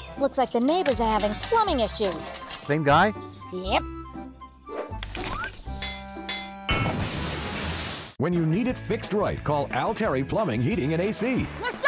Looks like the neighbors are having plumbing issues. Same guy? Yep. When you need it fixed right, call Al Terry Plumbing, Heating, and AC. Yes,